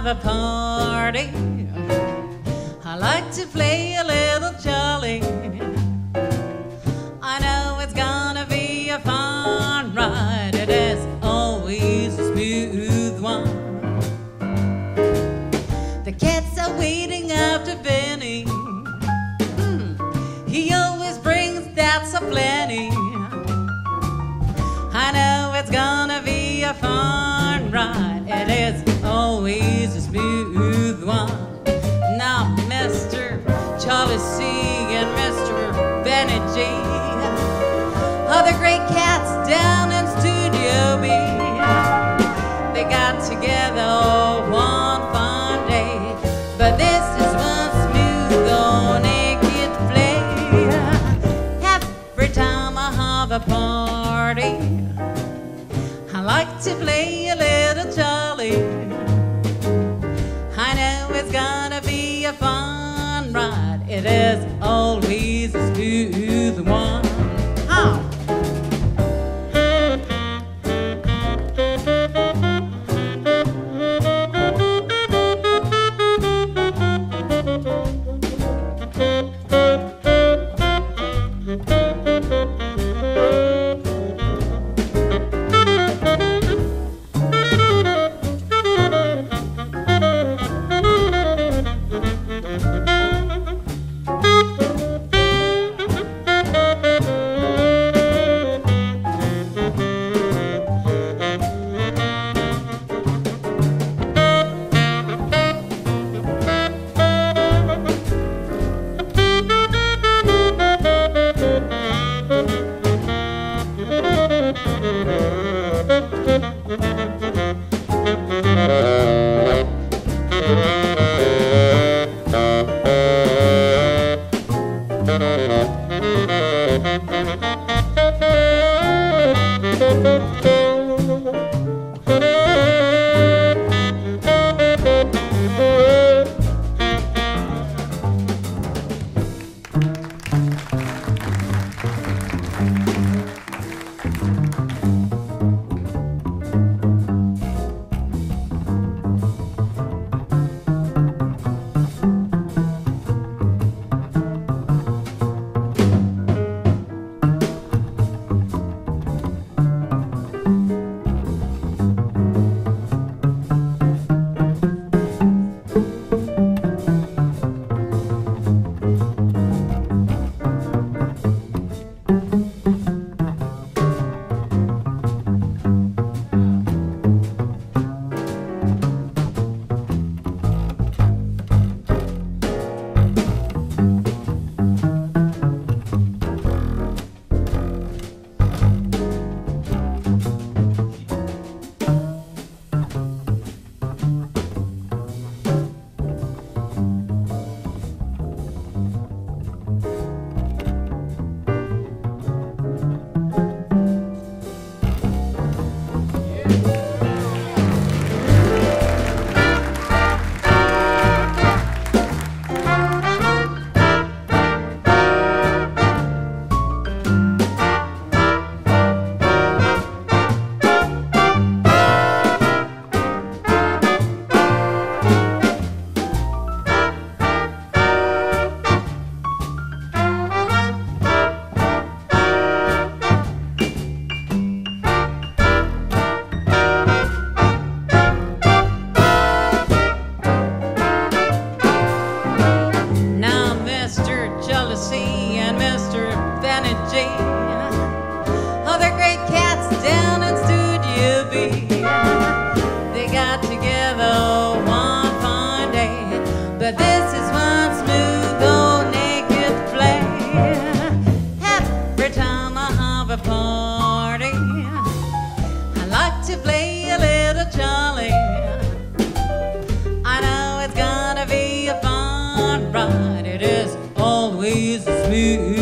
a party, I like to play a little jolly. I know it's gonna be a fun ride. It is always a smooth one. The cats are waiting after Benny. He always brings that so plenty. I know it's gonna be a fun ride. It is always a smooth one. Now Mr. Charlie C and Mr. Benny G, other great cats down in Studio B, they got together one fun day. But this is one smooth old naked play. Every time I have a party, I like to play a little jolly. I know it's gonna be a fun ride. It is always a smooth one. Oh. Other great cats down in Studio B, they got together one fine day. But this is one smooth old naked play. Every time I have a party, I like to play a little jolly. I know it's gonna be a fun ride. It is always a smooth